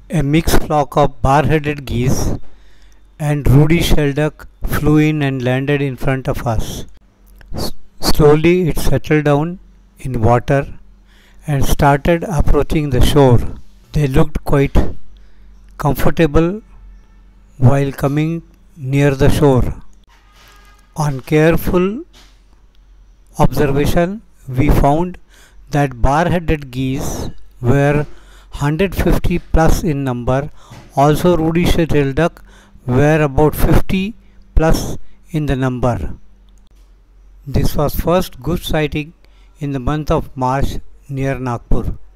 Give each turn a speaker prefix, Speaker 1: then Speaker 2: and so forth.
Speaker 1: A mixed flock of bar-headed geese and ruddy shelduck flew in and landed in front of us. Slowly it settled down in water and started approaching the shore. They looked quite comfortable while coming near the shore. On careful observation, we found that bar-headed geese were 150 plus in number. Also, ruddy shelduck were about 50 plus in the number. This was first goose sighting in the month of March near Nagpur.